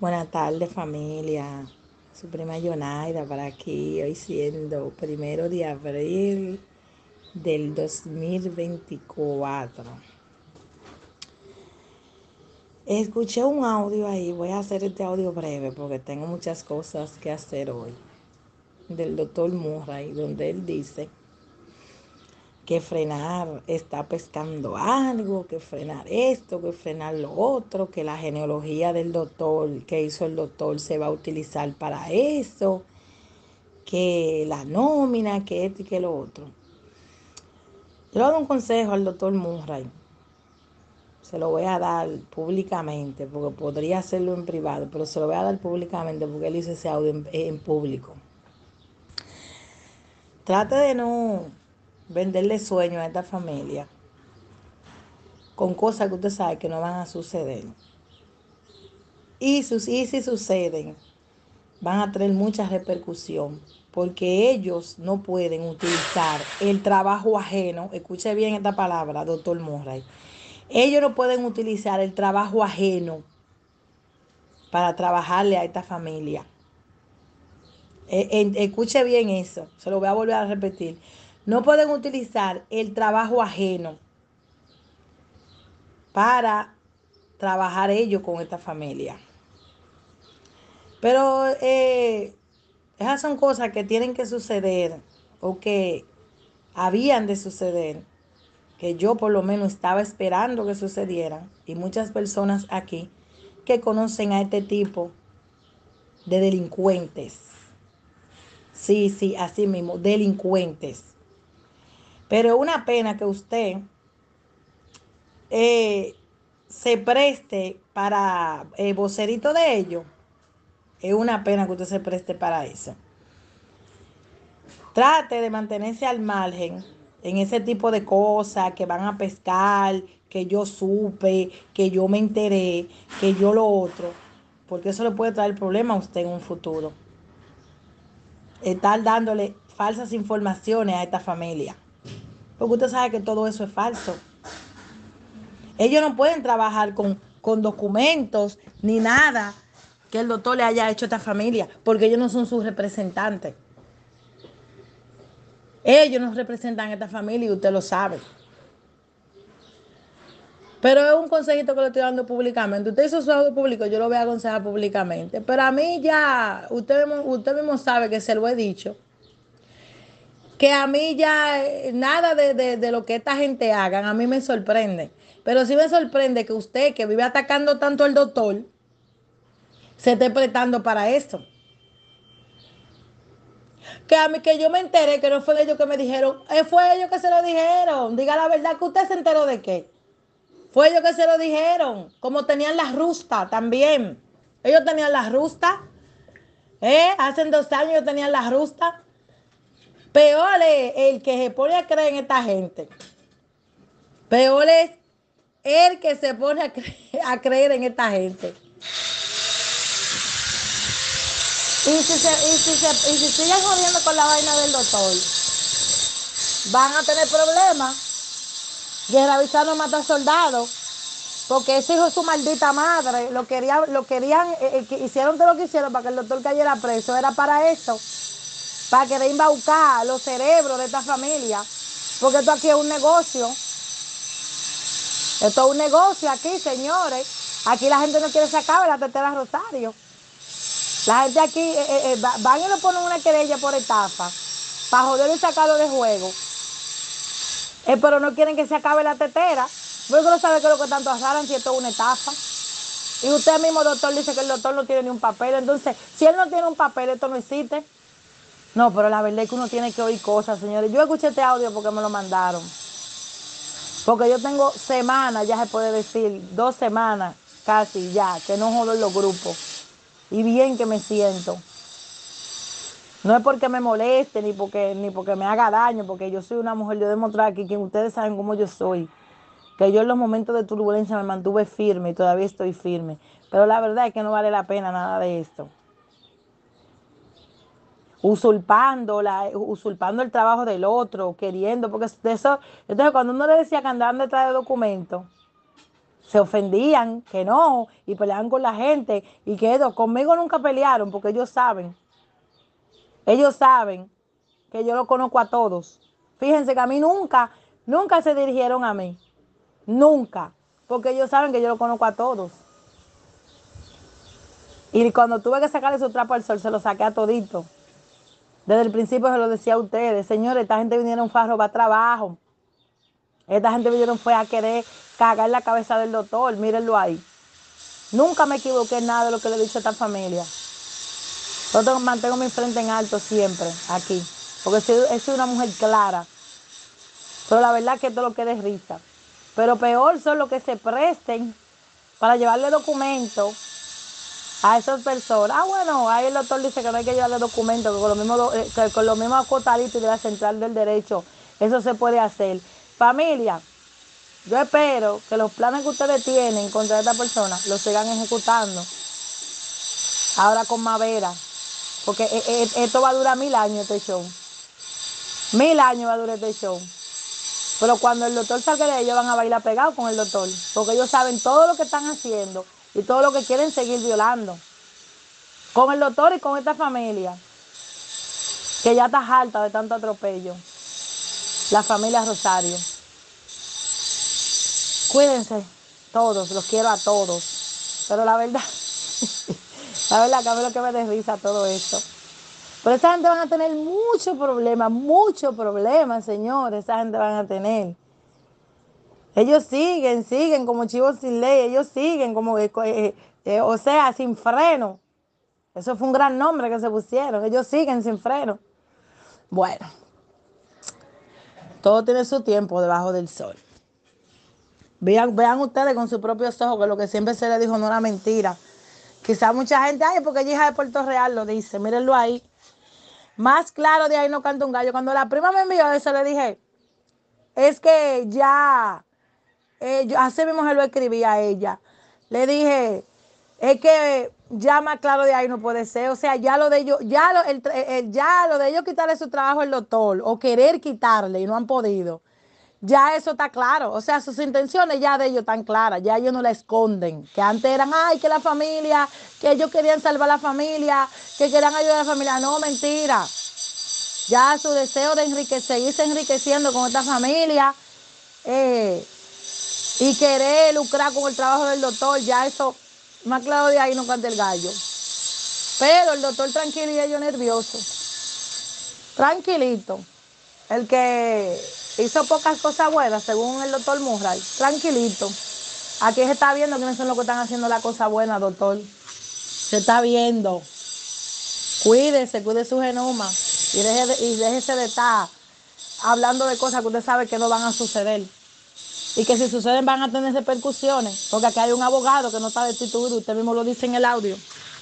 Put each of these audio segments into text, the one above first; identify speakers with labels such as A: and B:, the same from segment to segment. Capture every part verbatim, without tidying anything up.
A: Buenas tardes, familia. Su prima Yonaida para aquí, hoy siendo primero de abril del dos mil veinticuatro. Escuché un audio ahí, voy a hacer este audio breve porque tengo muchas cosas que hacer hoy, del doctor Murray, donde él dice que frenar está pescando algo, que frenar esto, que frenar lo otro, que la genealogía del doctor que hizo el doctor se va a utilizar para eso, que la nómina, que esto y que lo otro. Yo le doy un consejo al doctor Murray. Se lo voy a dar públicamente, porque podría hacerlo en privado, pero se lo voy a dar públicamente porque él hizo ese audio en, en público. Trate de no venderle sueños a esta familia con cosas que usted sabe que no van a suceder. Y, sus, y si suceden, van a tener mucha repercusión, porque ellos no pueden utilizar el trabajo ajeno. Escuche bien esta palabra, doctor Murray. Ellos no pueden utilizar el trabajo ajeno para trabajarle a esta familia. Eh, eh, escuche bien eso, se lo voy a volver a repetir. No pueden utilizar el trabajo ajeno para trabajar ellos con esta familia. Pero eh, esas son cosas que tienen que suceder o que habían de suceder, que yo por lo menos estaba esperando que sucedieran, y muchas personas aquí que conocen a este tipo de delincuentes. Sí, sí, así mismo, delincuentes. Pero es una pena que usted eh, se preste para eh, vocerito de ellos. Es una pena que usted se preste para eso. Trate de mantenerse al margen en ese tipo de cosas que van a pescar, que yo supe, que yo me enteré, que yo lo otro, porque eso le puede traer problemas a usted en un futuro. Estar dándole falsas informaciones a esta familia, porque usted sabe que todo eso es falso. Ellos no pueden trabajar con, con documentos ni nada que el doctor le haya hecho a esta familia, porque ellos no son sus representantes. Ellos no representan a esta familia y usted lo sabe. Pero es un consejito que le estoy dando públicamente. Usted hizo su audio público, yo lo voy a aconsejar públicamente. Pero a mí ya, usted, usted mismo sabe que se lo he dicho, que a mí ya eh, nada de, de, de lo que esta gente hagan, a mí me sorprende. Pero sí me sorprende que usted, que vive atacando tanto al doctor, se esté prestando para esto. Que a mí, que yo me enteré, que no fue ellos que me dijeron, eh, fue ellos que se lo dijeron. Diga la verdad, que usted se enteró de qué. Fue ellos que se lo dijeron. Como tenían las rustas también. Ellos tenían las rustas. ¿Eh? Hace dos años ellos tenían las rustas. Peor es el que se pone a creer en esta gente. Peor es el que se pone a, cre a creer en esta gente. Y si, se, y, si se, y si siguen jodiendo con la vaina del doctor, van a tener problemas. Guerra Vizano mata soldados, porque ese hijo de su maldita madre lo querían, lo querían eh, eh, hicieron todo lo que hicieron para que el doctor cayera preso. Era para eso, para querer embaucar los cerebros de esta familia, porque esto aquí es un negocio. Esto es un negocio aquí, señores. Aquí la gente no quiere sacar la tetera Rosario. La gente aquí eh, eh, van y le ponen una querella por estafa para joder y sacarlo de juego. Eh, pero no quieren que se acabe la tetera. Porque no sabe que lo que tanto asaran si esto es una estafa. Y usted mismo, doctor, dice que el doctor no tiene ni un papel. Entonces, si él no tiene un papel, esto no existe. No, pero la verdad es que uno tiene que oír cosas, señores. Yo escuché este audio porque me lo mandaron. Porque yo tengo semanas, ya se puede decir, dos semanas casi ya, que no jodo en los grupos. Y bien que me siento. No es porque me moleste, ni porque, ni porque me haga daño, porque yo soy una mujer, yo demostrar aquí que ustedes saben cómo yo soy. Que yo en los momentos de turbulencia me mantuve firme y todavía estoy firme. Pero la verdad es que no vale la pena nada de esto. Usurpando, la, usurpando el trabajo del otro, queriendo, porque de eso, entonces cuando uno le decía que andaban detrás de documentos, se ofendían, que no, y peleaban con la gente, y que eso, conmigo nunca pelearon, porque ellos saben, ellos saben que yo lo conozco a todos. Fíjense que a mí nunca, nunca se dirigieron a mí, nunca, porque ellos saben que yo lo conozco a todos. Y cuando tuve que sacarle su trapo al sol, se lo saqué a todito. Desde el principio se lo decía a ustedes, señores, esta gente vinieron fue a robar trabajo. Esta gente vinieron fue a querer cagar la cabeza del doctor, mírenlo ahí. Nunca me equivoqué en nada de lo que le he dicho a esta familia. Yo tengo, mantengo mi frente en alto siempre, aquí. Porque soy, soy una mujer clara. Pero la verdad es que esto lo que es risa. Pero peor son los que se presten para llevarle documentos a esas personas. Ah, bueno, ahí el doctor dice que no hay que llevarle documentos, que con los mismos, que con los mismos acotaditos de la Central del Derecho, eso se puede hacer. Familia, yo espero que los planes que ustedes tienen contra esta persona los sigan ejecutando. Ahora con más vera. Porque esto va a durar mil años, este show. Mil años va a durar este show. Pero cuando el doctor salga de ellos van a bailar pegados con el doctor. Porque ellos saben todo lo que están haciendo y todo lo que quieren seguir violando. Con el doctor y con esta familia. Que ya está harta de tanto atropello. La familia Rosario. Cuídense todos, los quiero a todos. Pero la verdad, la verdad que a mí lo que me da risa todo esto. Pero esa gente van a tener muchos problemas, muchos problemas, señores. Esa gente van a tener. Ellos siguen, siguen como chivos sin ley. Ellos siguen como, eh, eh, eh, o sea, sin freno. Eso fue un gran nombre que se pusieron. Ellos siguen sin freno. Bueno, todo tiene su tiempo debajo del sol. Vean, vean ustedes con sus propios ojos que lo que siempre se les dijo no era mentira. Quizá mucha gente, ay, porque ella hija de Puerto Real lo dice. Mírenlo ahí. Más claro de ahí no canta un gallo. Cuando la prima me envió eso, le dije, es que ya, eh, yo, así mismo se lo escribí a ella. Le dije, es que ya más claro de ahí no puede ser. O sea, ya lo de ellos, ya lo, el, el, ya lo de ellos quitarle su trabajo al doctor o querer quitarle y no han podido. Ya eso está claro. O sea, sus intenciones ya de ellos están claras. Ya ellos no la esconden. Que antes eran, ay, que la familia, que ellos querían salvar a la familia, que querían ayudar a la familia. No, mentira. Ya su deseo de enriquecer, seguirse enriqueciendo con esta familia eh, y querer lucrar con el trabajo del doctor, ya eso, más claro de ahí no canta el gallo. Pero el doctor tranquilo y ellos nerviosos. Tranquilito. El que hizo pocas cosas buenas, según el doctor Murray, tranquilito. Aquí se está viendo quiénes son los que están haciendo la cosa buena, doctor. Se está viendo. Cuídese, cuide su genoma. Y, deje de, y déjese de estar hablando de cosas que usted sabe que no van a suceder. Y que si suceden van a tener repercusiones. Porque aquí hay un abogado que no está destituido. Usted mismo lo dice en el audio.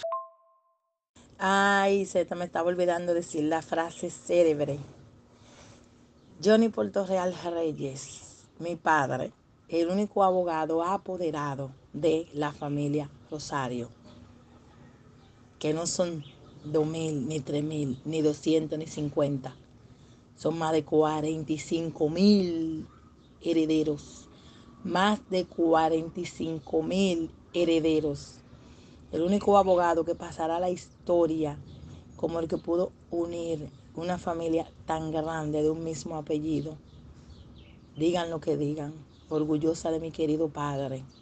A: Ay, se me estaba olvidando decir la frase célebre. Johnny Puerto Real Reyes, mi padre, el único abogado apoderado de la familia Rosario. Que no son dos mil, ni tres mil, ni doscientos, ni cincuenta. Son más de cuarenta y cinco mil herederos. Más de cuarenta y cinco mil herederos. El único abogado que pasará a la historia como el que pudo unir una familia tan grande de un mismo apellido. Digan lo que digan. Orgullosa de mi querido padre.